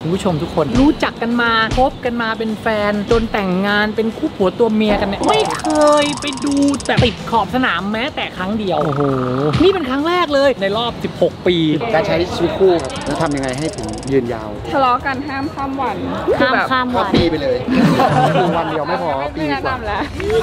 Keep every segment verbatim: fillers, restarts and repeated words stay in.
คุณผู้ชมทุกคนรู้จักกันมาคบกันมาเป็นแฟนจนแต่งงานเป็นคู่ผัวตัวเมียกันเนี่ยไม่เคยไปดูแต่ติดขอบสนามแม้แต่ครั้งเดียวโอ้โหนี่เป็นครั้งแรกเลยในรอบสิบหกปีการใช้ชีวิตคู่ครับแล้วทำยังไงให้ถึงยืนยาวทะเลาะกันห้ามข้ามวันห้ามข้ามวันปีไปเลยคือวันเดียวไม่พอปีกว่าแล้ว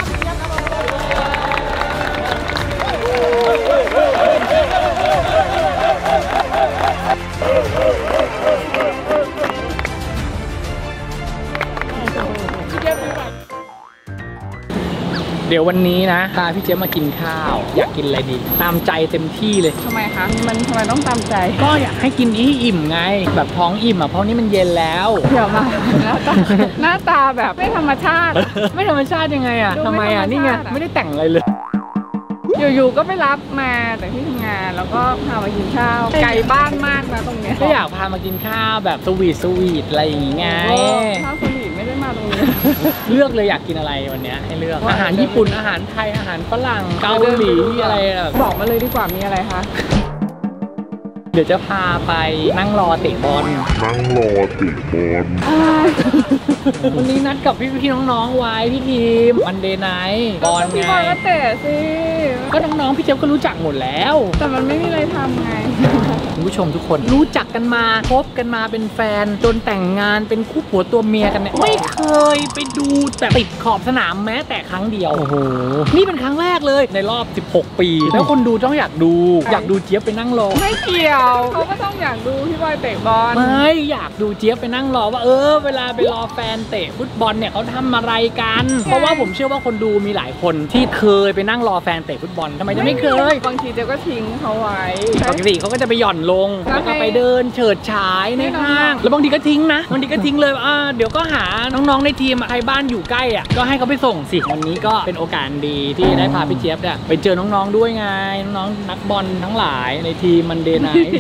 เดี๋ยววันนี้นะพาพี่เจ๊มากินข้าวอยากกินอะไรดีตามใจเต็มที่เลยทำไมคะมันทำไมต้องตามใจก็อยากให้กินให้อิ่มไงแบบท้องอิ่มอ่ะเพราะนี่มันเย็นแล้วเดี๋ยวมาหน้าตาหน้าตาแบบไม่ธรรมชาติไม่ธรรมชาติยังไงอ่ะทำไมอ่ะนี่ไงไม่ได้แต่งอะไรเลยอยู่ๆก็ไปรับมาจากที่ทำงานแล้วก็พามากินข้าวไกลบ้านมากนะตรงเนี้ยก็อยากพามากินข้าวแบบสวีทสวีทอะไรอย่างเงี้ยข้าวสวีทไม่ได้มาตรงนี้เลือกเลยอยากกินอะไรวันนี้ให้เลือกอาหารญี่ปุ่นอาหารไทยอาหารฝรั่งเกาหลีอะไรบอกมาเลยดีกว่ามีอะไรคะเดี๋ยวจะพาไปนั่งรอเตะบอลนั่งรอเตะบอลวันนี้นัดกับพี่พี่น้องๆไว้พี่ทีมวันเดย์ไนท์บอลไงพี่บอลก็เตะสิก็น้องๆพี่เจี๊ยบก็รู้จักหมดแล้วแต่มันไม่มีอะไรทำไงคุณผู้ชมทุกคนรู้จักกันมาคบกันมาเป็นแฟนจนแต่งงานเป็นคู่ผัวตัวเมียกันเนี่ยไม่เคยไปดูแต่ติดขอบสนามแม้แต่ครั้งเดียวโอ้โหนี่เป็นครั้งแรกเลยในรอบสิบหกปีแล้วคนดูต้องอยากดูอยากดูเจี๊ยบไปนั่งรอไม่เกี่ยวเขาก็ต้องอยากดูพี่บอยเตะบอลไม่อยากดูเจี๊ยบไปนั่งรอว่าเออเวลาไปรอแฟนเตะฟุตบอลเนี่ยเขาทำอะไรกันเพราะว่าผมเชื่อว่าคนดูมีหลายคนที่เคยไปนั่งรอแฟนเตะฟุตบอลทำไมจะไม่เคยบางทีเจ๊ก็ทิ้งเขาไว้ปกติเขาก็จะไปหย่อนลงแล้วก็ไปเดินเฉิดฉายในห้างแล้วบางทีก็ทิ้งนะบางทีก็ทิ้งเลยอ่าเดี๋ยวก็หาน้องๆในทีมใครบ้านอยู่ใกล้อ่ะก็ให้เขาไปส่งสิวันนี้ก็เป็นโอกาสดีที่ได้พาพี่เจี๊ยบเนี่ยไปเจอน้องๆด้วยไงน้องๆนักบอลทั้งหลายในทีมมันเดย์ไนท์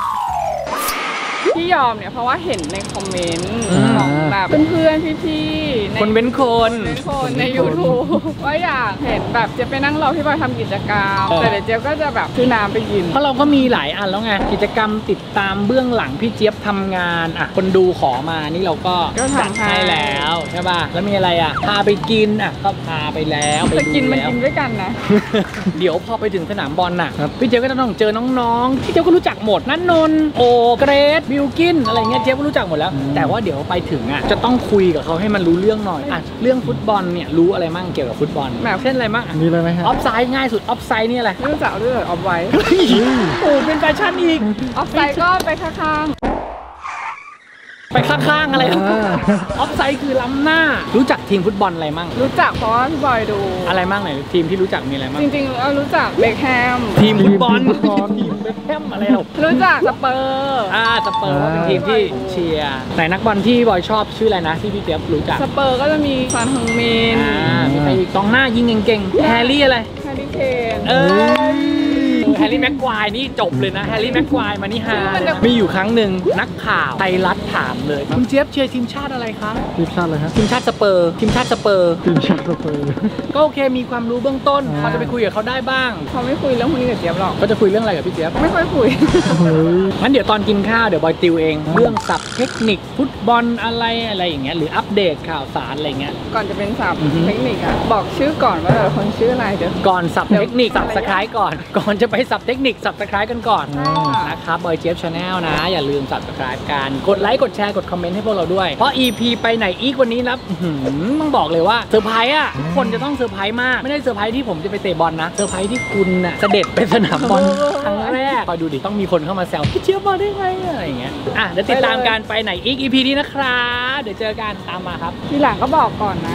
ที่ยอมเนี่ยเพราะว่าเห็นในคอมเมนต์ของแบบเพื่อนๆพี่ๆคนเว้นคนคนใน ยูทูบ ว่าอยากเห็นแบบจะไปนั่งรอพี่บอยทำกิจกรรมแต่เดี๋ยวเจี๊ยบก็จะแบบซื้อน้ำไปกินเพราะเราก็มีหลายอันแล้วไงกิจกรรมติดตามเบื้องหลังพี่เจี๊ยบทำงานอ่ะคนดูขอมานี่เราก็จัดให้แล้วใช่ป่ะแล้วมีอะไรอ่ะพาไปกินอ่ะก็พาไปแล้วไปกินมันกินด้วยกันนะเดี๋ยวพอไปถึงสนามบอลน่ะพี่เจี๊ยบก็ต้องเจอน้องๆพี่เจี๊ยบก็รู้จักหมดนันนนโอเกรดบิวกินอะไรเงี้ยเจี๊ยบก็รู้จักหมดแล้วแต่ว่าเดี๋ยวไปถึงอ่ะจะต้องคุยกับเขาให้มันรู้เรื่องหน่อยอ่ะเรื่องฟุตบอลเนี่ยรู้อะไรมั่งเกี่ยวกับฟุตบอลแบบเช่นอะไรมั่งมีเลยไหมฮะออฟไซด์ง่ายสุดออฟไซด์นี่อะไรไม่รู้จักด้วยออฟไว้โอ้เป็นแฟชั่นอีกออฟไซด์ก็ไปข้างไปข้างๆอะไรออฟไซด์คือล้ำหน้ารู้จักทีมฟุตบอลอะไรมั่งรู้จักเพราะว่าพี่บอยดูอะไรมั่งไหนทีมที่รู้จักมีอะไรมั่งจริงๆเรารู้จักเบคแฮมทีมฟุตบอลทีมเบคแฮมอะไรหรอรู้จักสเปอร์อ่าสเปอร์ว่าเป็นทีมที่เชียร์ไหนนักบอลที่บอยชอบชื่ออะไรนะที่พี่เจี๊ยบรู้จักสเปอร์ก็จะมีซานฮึงมินอ่ามีใครอีกกองหน้ายิงเก่งๆแฮร์รี่อะไรแฮร์รี่เคนเออแฮร์รี่แม็กควายนี่จบเลยนะแฮร์รี่แม็กควายมานี่ฮามีอยู่ครั้งหนึ่งนักข่าวไทยรัฐถามเลยคุณเจี๊ยบเชียร์ทีมชาติอะไรคะทีมชาติอะไรฮะทีมชาติสเปอร์ทีมชาติสเปอร์ทีมชาติสเปอร์ก็โอเคมีความรู้เบื้องต้นพอจะไปคุยกับเขาได้บ้างเขาไม่คุยเรื่องพวกนี้กับเจี๊ยบหรอกก็จะคุยเรื่องอะไรกับพี่เจี๊ยบไม่ค่อยคุยงั้นเดี๋ยวตอนกินข้าวเดี๋ยวบอยติวเองเรื่องศัพท์เทคนิคฟุตบอลอะไรอะไรอย่างเงี้ยหรืออัปเดตข่าวสารอะไรเงี้ยก่อนจะเป็นศัพท์เทคนิคอะบอกชื่อก่อนว่าแต่ละคนชื่ออะไรเดี๋ยวก่อนศัพท์เทคนิคศัพท์สคายก่อนก่อนจะไปศัพท์เทคนิคศัพท์สคายกันก่อนนะครับบอยเจี๊ยบชาแนลนะอย่าลืมศัพท์สคายกันกดไลค์กดแชร์กดคอมเมนต์ให้พวกเราด้วยเพราะ อี พี ไปไหนอีกวันนี้นะต้องบอกเลยว่าเซอร์ไพรส์อ่ะทุกคนจะต้องเซอร์ไพรส์มากไม่ได้เซอร์ไพรส์ที่ผมจะไปเตะบอลนะเซอร์ไพรส์ที่คุณน่ะเสด็จไปสนามบอลครั้งแรกคอยดูดิต้องมีคนเข้ามาแซวพี่เจี๊ยบมาได้ไงอะไรอย่างเงี้ยอ่ะเดี๋ยวติดตามการไปไหนอีก อี พี นี้นะครับเดี๋ยวเจอกันตามมาครับทีหลังก็บอกก่อนนะ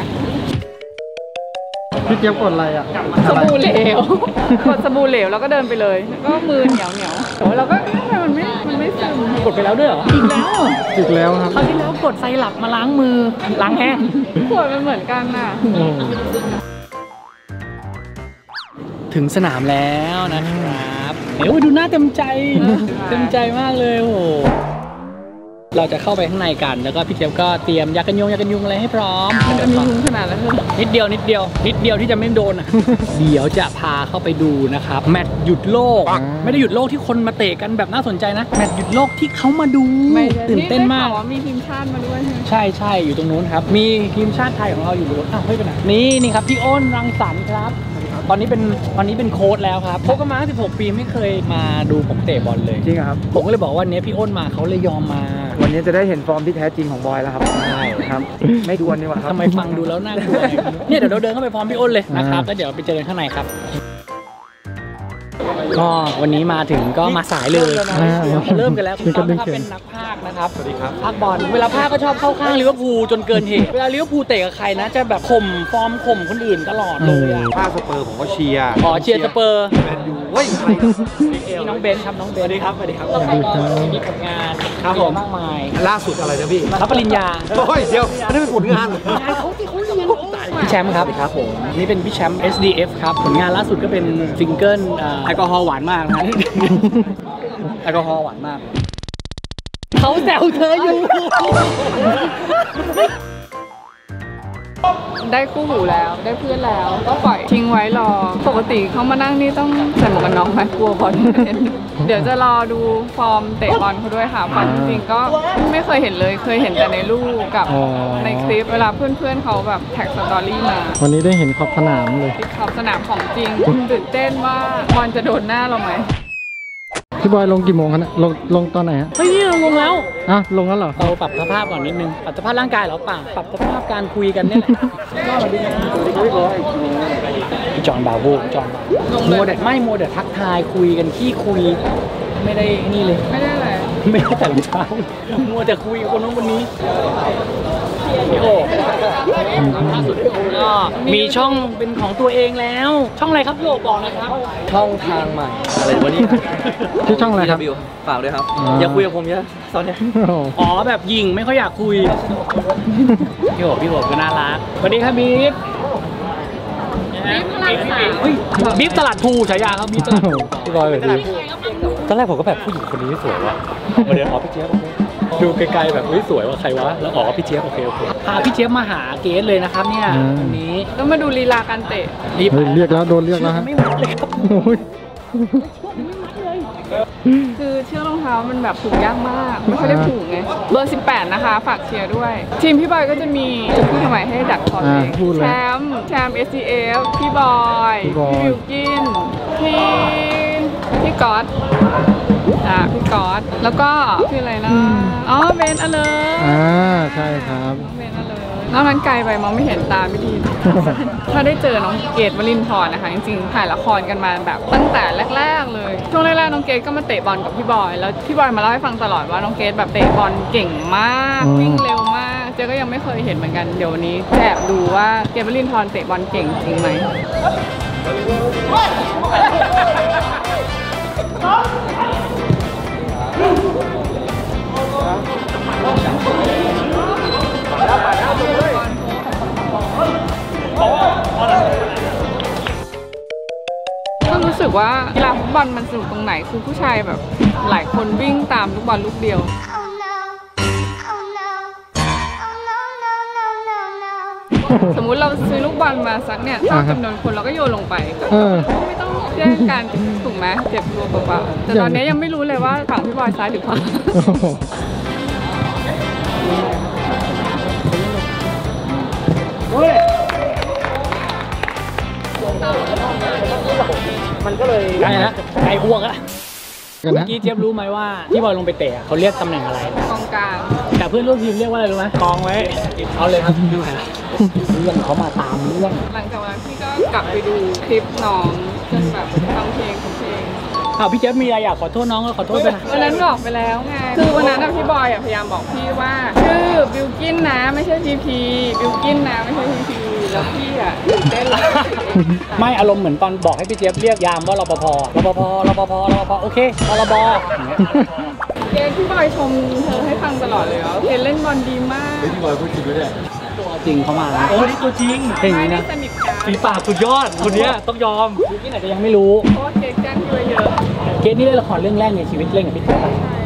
พี่เจี๊ยบกดอะไรอ่ะสบู่เหลวกดสบู่เหลวแล้วก็เดินไปเลยก็มือเหนียวเหนียวแต่ว่าเราก็มันไม่มันไม่ซึมกดไปแล้วด้วยเหรออีกแล้วอีกแล้วครับคราวที่แล้วกดไซรัปมาล้างมือล้างแห้งขวดมันเหมือนกันน่ะถึงสนามแล้วนะครับเดี๋ยวไปดูหน้าเต็มใจเต็มใจมากเลยโอ้เราจะเข้าไปข้างในกันแล้วก็พี่เจี๊ยบก็เตรียมยากันยุงยากันยุงอะไรให้พร้อมมันจะมียุงขนาดนั้นเลยนิดเดียวนิดเดียวนิดเดียวที่จะไม่โดนอ่ะ เดี๋ยวจะพาเข้าไปดูนะครับแมตช์หยุดโลกไม่ได้หยุดโลกที่คนมาเตะกันแบบน่าสนใจนะแมตช์หยุดโลกที่เขามาดูไม่ตื่นเต้นมากได้ข่วว่ามีทีมชาติมาด้วยใช่ไหมใช่ใช่อยู่ตรงนู้นครับมีทีมชาติไทยของเราอยู่ตรงนู้นอ้าวเฮ้ยไปไหนนี่นี่ครับพี่อ้นรังสรรค์ครับตอนนี้เป็นตอนนี้เป็นโค้ชแล้วครับโค้ชก็มาสิบหกปีไม่เคยมาดูผมเตะบอลเลยจริงเหรอครับผมก็เลยบอกว่าวันนี้พี่อ้นมาเขาเลยยอมมาวันนี้จะได้เห็นฟอร์มที่แท้จริงของบอยแล้วครับใช่ครับไม่ควรดีกว่าครับทำไมฟังดูแล้วน่ากลัวเนี่ยเดี๋ยวเราเดินเข้าไปพร้อมพี่อ้นเลยนะครับแล้วเดี๋ยวไปเจอกันข้างในครับก็วันนี้มาถึงก็มาสายเลยเริ่มกันแล้วคุณต้อมนะครับเป็นนักพากย์นะครับสวัสดีครับพากย์บอลเวลาพากย์ก็ชอบเข้าข้างลิเวอร์พูลจนเกินเหตุเวลาลิเวอร์พูลเตะกับใครนะจะแบบข่มฟอร์มข่มคนอื่นตลอดเลยอ่ะภาคสเปอร์ผมก็เชียร์ขอเชียร์สเปอร์แมนยูเฮ้ยใครนี่น้องเบนครับน้องเบนสวัสดีครับสวัสดีครับก็มีผลงานครับผมมากมายล่าสุดอะไรนะพี่รับปริญญาโอ้ยเดี๋ยวอันนี้เป็นผลงานเหรอพี่แชมป์ครับครับผมนี่เป็นพี่แชมป์ เอส ดี เอฟ ครับผลงานล่าสุดก็เป็นซิงเกิลแอลกอฮอล์หวานมากนะแอลกอฮอล์หวานมากเขาแซวเธออยู่ได้คู่หูแล้วได้เพื่อนแล้วก็ปล่อยทิ้งไว้รอปกติเขามานั่งนี่ต้องใส่หมวกกันน็อกไหมกลัวบอลไม่เล่นเดี๋ยวจะรอดูฟอร์มเตะบอลเขาด้วยค่ะฟอร์มจริงๆก็ไม่เคยเห็นเลยเคยเห็นแต่ในรูปกับในคลิปเวลาเพื่อนๆเขาแบบแท็กสตอรี่มาวันนี้ได้เห็นขอบสนามเลยขอบสนามของจริงตื่นเต้นว่าบอลจะโดนหน้าเราไหมพี่บอยลงกี่โมงคะเนี่ยลงลงตอนไหนฮะเฮ้ยนี่เราลงแล้วอ่ะลงแล้วเหรอเราปรับสภาพก่อนนิดนึงปรับสภาพร่างกายเหรอเปล่าปรับสภาพการคุยกันนี่แหละก็มาดูจอห์นบาโวจอห์นโมเดลไม่โมเดลทักทายคุยกันขี้คุยไม่ได้นี่เลยไม่ได้เลยไม่ได้แต่รองเท้ามัวแต่คุยกับคนนู้นคนนี้พี่โอล่าสุดก็มีช่องเป็นของตัวเองแล้ว ช่องอะไรครับพี่โอบอกนะครับช่องทางใหม่อะไรวะเนี่ยชื่อช่องอะไรครับวิวฝากด้วยครับอ๋อออย่าคุยกับผมเยอะตอนเนี้ยโอ้โหอ๋อแบบยิงไม่ค่อยอยากคุยพี่โอพี่โอก็น่ารักสวัสดีครับบีฟบิ๊บพลังสามเฮ้ยบีฟตลาดภูฉายาครับบีฟตลาดภูพี่บอยเลยดีตอนแรกผมก็แบบผู้หญิงคนนี้สวยว่ะมาเดินอ๋อพี่เจี๊ยบดูไกลๆแบบเฮ้ยสวยว่าใครวะแล้วอ๋อพี่เจี๊ยบโอเคโอเคพาพี่เจี๊ยบมาหาเกสเลยนะครับเนี่ยวันนี้แล้วมาดูลีลาการเตะรีบเฮ้ยเรียกแล้วโดนเรียกแล้วฮะไม่ไหวเลยครับโอ้ยคือเชือกรองเท้ามันแบบผูกยากมากไม่ค่อยได้ผูกไงเบอร์สิบแปดนะคะฝากเชียร์ด้วย ทีมพี่บอยก็จะมีจะพูดทำไมให้ดักคอเองแชมป์แชมป์ เอส ซี เอฟ พี่บอยพี่บิวกินพี่พี่ก๊อตอ่ะพี่ก๊อตแล้วก็ชื่ออะไรนะอ๋อเบนอเลอร์อ่าใช่ครับเบนอเลอร์นอกนั้นไกลไปมองไม่เห็นตาไม่ดี ถ้าได้เจอน้องเกดวลินทร์นะคะจริงๆถ่ายละครกันมาแบบตั้งแต่แรกๆเลยช่วงแรกๆน้องเกดก็มาเตะบอลกับพี่บอยแล้วพี่บอยมาเล่าให้ฟังตลอดว่าน้องเกดแบบเตะบอลเก่งมากวิ่งเร็วมากเจ๊ก็ยังไม่เคยเห็นเหมือนกันเดี๋ยววันนี้แอบดูว่าเกดวลินทร์เตะบอลเก่งจริงไหม ก็รู้สึกว่ากีฬาฟุตบอลมันสนุกตรงไหนคือผู้ชายแบบหลายคนวิ่งตามลูกบอลลูกเดียว สมมุติเราซื้อลูกบอลมาสักเนี่ยเท่าจำนวนคนเราก็โยนลงไปก็เออไม่ต้องแย่งกันถูกไหมเจ็บตัวเปล่าๆแต่ตอนนี้ยังไม่รู้เลยว่าฝั่งพี่บอยซ้ายหรือขวาโอ้โหมันก็เลยไกลนะไกลอ้วกอะกันเมื่อนะกี้เจี๊ยบรู้ไหมว่าที่บอยลงไปเตะเขาเรียกตำแหน่งอะไรกองกลางแต่เพื่อนร่วมทีมเรียกว่าอะไรรู้ไหมกองไว้เอาเลยครับเรื่องเขามาตามเรื่องหลังจากนั้นพี่ก็กลับไปดูคลิปน้องจนแบบฟังเพลงของเพลงอ้าวพี่เจี๊ยบมีอะไรอยากขอโทษน้องก็ขอโทษไปนะวันนั้นบอกไปแล้วไง คือวันนั้นอะพี่บอยอะพยายามบอกพี่ว่าชื่อบิวกินนะไม่ใช่พีพีบิวกินนะไม่ใช่พีพีแล้วพี่อะตื่นเต้นเลยไม่อารมณ์เหมือนตอนบอกให้พี่เจี๊ยบเรียกยามว่ารปภรปภรปภรปภโอเครปภอย่างเงี้ยเกณฑ์พี่บอยชมเธอให้ฟังตลอดเลยเหรอเกณฑ์เล่นบอลดีมากพี่บอยพูดจริงด้วยเนี่ยตัวจริงเขามาโอ้นี่ตัวจริงเก่งไม่นี้ได้นะสนิทกันฝีปากสุดยอดคนเนี้ยต้องยอมพี่อาจจะยังไม่รู้เพราะว่าเกณฑ์แจ้งพี่ไว้เยอะเกณฑ์นี่เล่นละครเรื่องแรกในชีวิตเล่นกับพี่เจี๊ยบอะใช่ใช่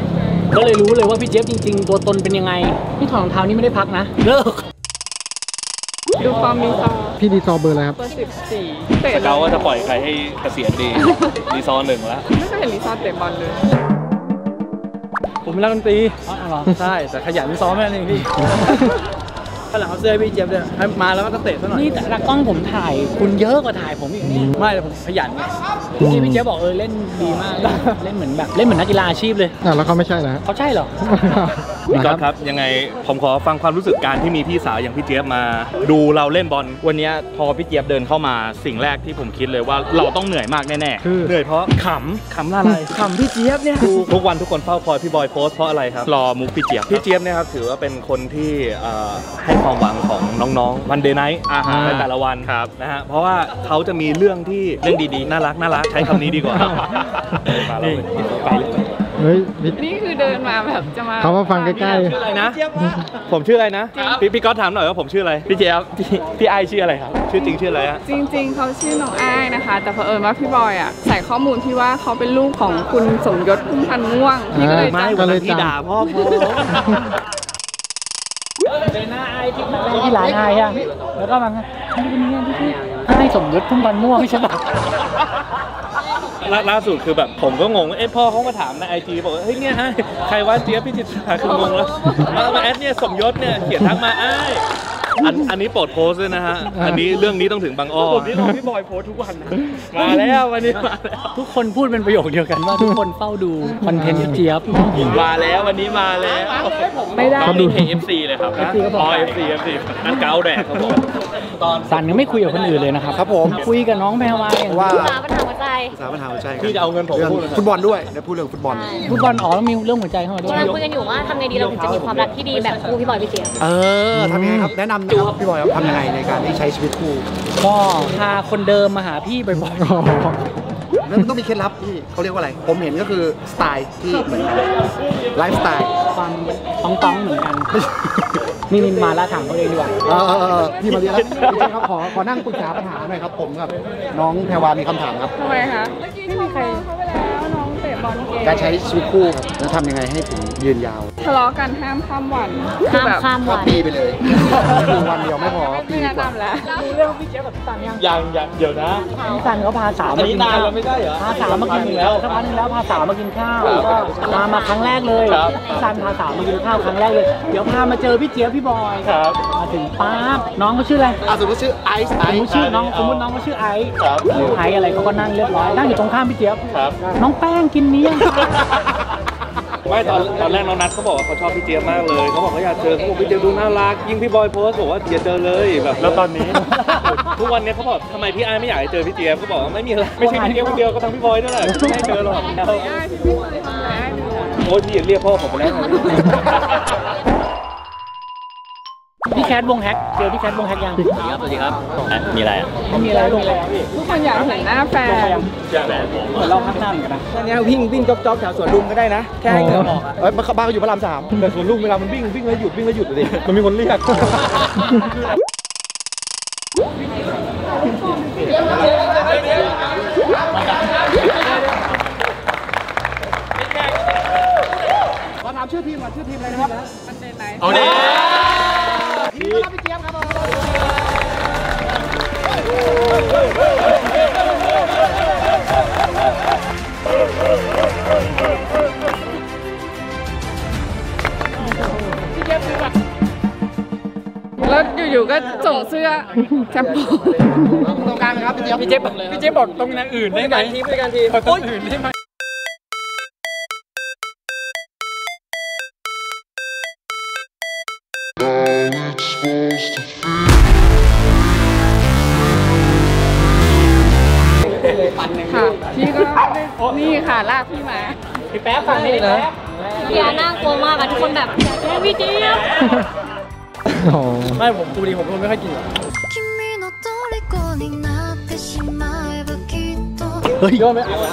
ก็เลยรู้เลยว่าพี่เจี๊ยบจริงๆตัวตนเป็นยังไงพี่ถอดรองเท้านี่ไม่ได้พักนะเลิกดูฟอร์มมีซอพี่ดีซอเบอร์อะไรครับเบอร์สิบสี่เตะสเกาว่าจะปล่อยใครให้เกษียณดี รีซอร์หนึ่งแล้วไม่เคยเห็นลิซ่าเตะบอลเลยผมเป็นนักดนตรีอ๋อเหรอใช่แต่ขยันซ้อมแค่นั้นเองพี่ข้างหลังเอาเสื้อให้พี่เจี๊ยบเนี่ยให้มาแล้วก็เตะซะหน่อยนี่แต่ละกล้องผมถ่ายคุณเยอะกว่าถ่ายผมอีกนี่ไม่แต่ผมขยันไงที่พี่เจี๊ยบบอกเออเล่นดีมากเล่นเหมือนแบบเล่นเหมือนนักกีฬาอาชีพเลยอ่ะแล้วเขาไม่ใช่นะเขาใช่เหรอพี่ก๊อตครับยังไงผมขอฟังความรู้สึกการที่มีพี่สาวอย่างพี่เจี๊ยบมาดูเราเล่นบอลวันนี้พอพี่เจี๊ยบเดินเข้ามาสิ่งแรกที่ผมคิดเลยว่าเราต้องเหนื่อยมากแน่คือเหนื่อยเพราะๆขำขำอะไรขำพี่เจี๊ยบเนี่ยทุกวันทุกคนเฝ้าคอยพี่บอยโพสต์เพราะอะไรครับรอมุกพี่เจี๊ยบพี่เจี๊ยบเนี่ยครับถือว่าเป็นคนที่เอ่อให้ความหวังของน้องๆวันเดย์ไนท์อ่าฮะในแต่ละวันครับนะฮะเพราะว่าเขาจะมีเรื่องที่เรื่องดีๆน่ารักน่ารักใช้คำนี้ดีกว่ามาแล้วไปเลยเฮ้ยพี่นี่คือเดินมาแบบจะมาเขามาฟังใกล้ชื่ออะไรนะ ผมชื่ออะไรนะพี่พี่ก๊อตถามหน่อยว่าผมชื่ออะไรพี่เจี๊ยบพี่พี่ไอชื่ออะไรครับชื่อจริงชื่ออะไรฮะจริงๆ เขาชื่อน้องอ้ายนะคะ แต่เผอิญว่าพี่บอยอ่ะใส่ข้อมูลที่ว่าเขาเป็นลูกของคุณสมยศพุ่มพันธ์ม่วงพี่ก็เลยไม่จำวันนั้นพี่ด่าพ่อผมเจอหน้าไอ้ที่ที่ร้านไอ้อะแล้วก็มาที่นี่ที่ที่ไอ้สมยศพุ่มพันธ์ม่วงใช่ปะล่าล่าสุดคือแบบผมก็งงเอ้พ่อเขามาถามในไอจีบอกว่าเฮ้ยเนี่ยฮะใครว่าเจี๊ยบพี่จิตราคืองงแล้วมามาแอดเนี่ยสมยศเนี่ยเขียนทักมาอ้ายอันอันนี้โปรดโพสต์ด้วยนะฮะอันนี้เรื่องนี้ต้องถึงบางอ้อผมนี่รอพี่บอยโพสต์ทุกวันนะมาแล้ววันนี้มาแล้วทุกคนพูดเป็นประโยคเดียวกันว่าทุกคนเฝ้าดูคอนเทนต์พี่เจี๊ยบมาแล้ววันนี้มาแล้วไม่ได้เขาดู เอฟ ซี เลยครับเอฟซีก็บอกอ๋อ เอฟ ซี เอฟ ซีอันเก้าแดกครับผมสันยังไม่คุยกับคนอื่นเลยนะครับครับผมคุยกับน้องแพรวาอย่างเดียวว่าสามปัญหาหัวใจสามปัญหาหัวใจพี่จะเอาเงินผมเรื่องพูดนะฟุตบอลด้วยได้พูดเรื่องฟุตบอลฟุตบอลอ๋อแล้วมีเรื่องหัวใจเข้ามาด้วยกำลังคุยกันอยู่ว่าทำไงดีเราถึงจะมีความรักที่ดีแบบคู่พี่บอยพี่เจี๊ยบเออทำยังไงครับแนะนำครับพี่บอยครับทำยังไงในการที่ใช้ชีวิตคู่ก็พาคนเดิมมาหาพี่บ่อยแล้วมันต้องมีเคล็ดลับที่เขาเรียกว่าอะไร ผมเห็นก็คือสไตล์ที่เหมือนกันไลฟ์สไตล์ๆความต้องต้องๆเหมือนกันนี่นี่มาละถามเขาเองดีกว่าเออเออเออพี่มาเรียนแล้วพี่เจครับขอขอนั่งปรึกษาปัญหาหน่อยครับผมกับน้องแพรวามีคำถามครับทำไมคะเมื่อกี้ไม่มีใครเขาไปแล้วน้องเตะบอลเก่งการใช้ชีวิตคู่ครับแล้วทำยังไงให้ถึงยืนยาวทะเลาะกันห้ามข้ามวันข้ามแบบข้ามข้าวัมนปีไปเลยคือวันเดียวไม่พอปีไม่แนะกว่านำแล้วรู้เรื่องพี่เจี๊ยบกับพี่สันยังยังยังเดี๋ยวนะพี่สันเขาพาสาวอันมานี้กินนานข้าวแล้วไม่ได้เหรอพาสาวมากินแล้วสักพักหนึงแล้วพาสาวมากินข้าวก็มามาครั้งแรกเลยครับพี่สันพาสาวมากินข้าวครั้งแรกเลยเดี๋ยวพามาเจอพี่เจี๊ยบพี่บอยครับมาถึงป๊าบน้องเขาชื่ออะไรอ่ะสมมติชื่อไอซ์ไอสมมติซ์ชื่อน้องสมมติน้องเขาชื่อไอซ์ครับไอซ์อะไรเขาก็นั่งเรียบร้อยนั่งอยู่ตรงข้ามพี่เจี๊ยบครับน้องแป้งกินนี้ยังไม่ตอนตอนแรกน้องนัทเขาบอกว่าเขาชอบพี่เจี๊ยบมากเลยเขาบอกเขาอยากเจอเขาบอกพี่เจี๊ยบดูน่ารักยิ่งพี่บอยโพสต์บอกว่าอย่าเจอเลยแบบแล้วตอนนี้ ทุกวันนี้เขาบอกทำไมพี่ไอ้ไม่อยากให้เจอพี่เจี๊ยบเขาบอกว่าไม่มีอะไรไม่ใช่พี่เจี๊ยบคนเดียวก็ทั้งพี่บอยด้วยแหละไม่ให้เจอหรอกอ้ายที่ไม่เคยทำร้ายเลยอะโอ้ยพี่อย่าเรียกพ่อผมไปแล้วพี่แคทวงแฮกเจอพี่แคทวงแฮกยังสวัสดีครับมีอะไรอ่ะไม่มีอะไรลงเลยพี่ทุกคนอยากเห็นหน้าแฟนเหมือนเราพักหน้าเหมือนกันนะตอนนี้วิ่งวิ่งจ๊อบจ๊อบแถวสวนลุมก็ได้นะ แค่ให้เหงื่อออกอะเอ้ยบ้านก็อยู่พระรามสามแต่สวนลุมเวลามันวิ่งวิ่งแล้วหยุดวิ่งแล้วหยุดเลยมันมีคนเรียก ขอถามชื่อทีมก่อนชื่อทีมอะไรนะครับมันเป็นไหนเอาดิทีมรับพี่เจี๊ยบครับผมแล้วอยู่ๆก็ส่งเสื้อแชมพูตรงกลางนะครับพี่เจี๊ยบพี่เจ๊บพี่เจ๊บอกตรงนั้นอื่นได้ไหมทีมด้วยกันทีมตรงอื่นได้ไหมค่ะพี่ก็ได้นี่ค่ะลากพี่มาพี่แป๊บฟังนี่นะพี่ยาน่ากลัวมากอะทุกคนแบบอยากแกล้งพี่เจี๊ยบโอ้ไม่ผมกูดีผมเป็นคนไม่ค่อยกินหรอก君の虜になってしまえばきっとเฮ้ย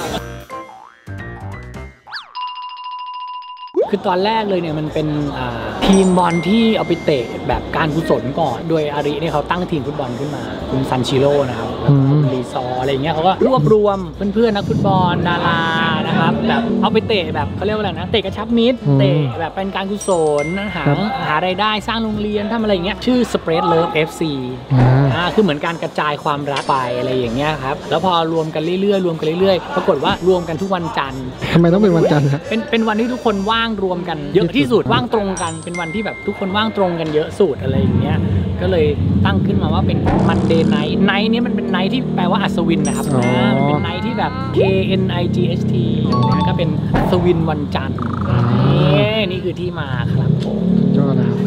คือตอนแรกเลยเนี่ยมันเป็นอ่าทีมบอลที่เอาไปเตะแบบการกุศลก่อน โดยอาริเนี่ยเขาตั้งทีมฟุตบอลขึ้นมาคุณซันชิโร่นะครับแล้วก็คุณรีซอร์อะไรอย่างเงี้ยเขาก็รวบรวมเพื่อนๆนักฟุตบอลดารานะนะครับแบบเอาไปเตะแบบเขาเรียกว่าอะไรนะเตะกระชับมิตรเตะแบบเป็นการกุศลหาหารายได้สร้างโรงเรียนทำอะไรอย่างเงี้ยชื่อ Spread Love เอฟ ซี อ่าคือเหมือนการกระจายความรักไปอะไรอย่างเงี้ยครับแล้วพอรวมกันเรื่อยๆรวมกันเรื่อยๆปรากฏว่ารวมกันทุกวันจันทร์ทำไมต้องเป็นวันจันทร์ครับเป็นเป็นวันที่ทุกคนว่างรวมกันเยอะที่สุดว่างตรงกันเป็นวันที่แบบทุกคนว่างตรงกันเยอะสุดอะไรอย่างเงี้ยก็เลยตั้งขึ้นมาว่าเป็นมันเดย์ไนท์ไนท์นี้มันเป็นไนท์ที่แปลว่าอัศวินนะครับนะมันเป็นไนท์ที่แบบ K N I G H T นะก็เป็นอัศวินวันจันทร์นี่นี่คือที่มาครับผมยอดนะครับ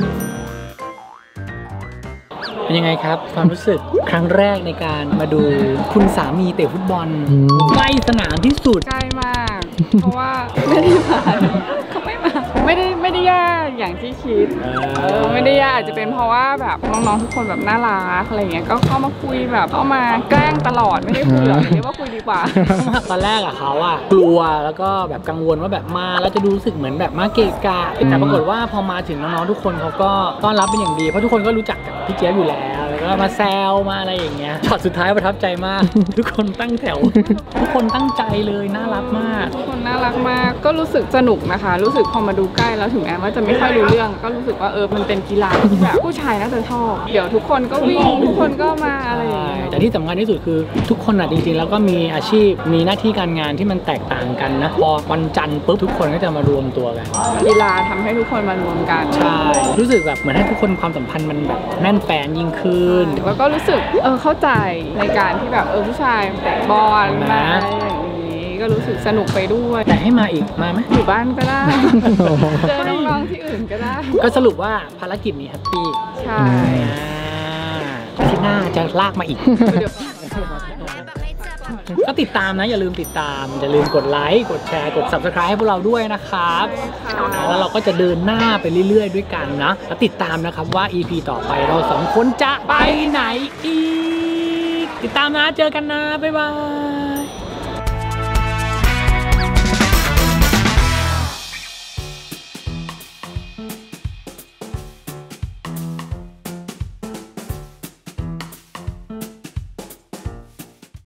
เป็นยังไงครับความรู้สึกครั้งแรกในการมาดูคุณสามีเตะฟุตบอลใกล้สนามที่สุดใกล้มาก เพราะว่าไม่ได้มาเขาไม่มาไม่ได้ไม่ได้แย่อย่างที่คิดเออไม่ได้แย่อาจจะเป็นเพราะว่าแบบน้องๆทุกคนแบบน่ารักอะไรเงี้ยก็เข้ามาคุยแบบเข้ามาแกล้งตลอดไม่ได้คุยหรอกเรียกว่าคุยดีกว่าตอนแรกอะเขาอะกลัวแล้วก็แบบกังวลว่าแบบมาแล้วจะดูรู้สึกเหมือนแบบมาเกะกะแต่ปรากฏว่าพอมาถึงน้องๆทุกคนเขาก็ต้อนรับเป็นอย่างดีเพราะทุกคนก็รู้จักกับพี่เจี๊ยบอยู่แล้วแล้วก็มาแซวมาอะไรอย่างเงี้ยช็อตสุดท้ายประทับใจมากทุกคนตั้งแถวทุกคนตั้งใจเลยน่ารักมากทุกคนน่ารักมากก็รู้สึกสนุกนะคะรู้สึกพอมาดูใกล้แล้วถึงแม้ว่าจะไม่ค่อยรู้เรื่องก็รู้สึกว่าเออมันเป็นกีฬาที่แบบผู้ชายน่าจะชอบเดี๋ยวทุกคนก็วิ่งทุกคนก็มาอะไรอย่างเงี้ยแต่ที่สำคัญที่สุดคือทุกคนอะจริงๆแล้วก็มีอาชีพมีหน้าที่การงานที่มันแตกต่างกันนะพอวันจันทร์ปุ๊บทุกคนก็จะมารวมตัวกันกีฬาทำให้ทุกคนมารวมกันใช่รู้สึกแบบเหมือนให้ทุกคนความสัมพันธ์มันแบบแน่นแฟนยิ่งขึ้นแล้วก็รู้สึกเออเข้าใจในการที่แบบเออผู้ชายเตะบอลมาอะไรอย่างนี้ก็รู้สึกสนุกไปด้วยแต่ให้มาอีกมาไหมอยู่บ้านก็ได้เจอน้องๆที่อื่นก็ได้ก็สรุปว่าภารกิจนี้แฮปปี้ใช่อาทิตย์หน้าจะลากมาอีกก็ติดตามนะอย่าลืมติดตามอย่าลืมกดไลค์กดแชร์กด ซับสไครบ์ ให้พวกเราด้วยนะครับแล้วเราก็จะเดินหน้าไปเรื่อยๆด้วยกันนะแล้วติดตามนะครับว่า อี พี ต่อไปเราสองคนจะไปไหนอีกติดตามนะเจอกันนะบ๊ายบาย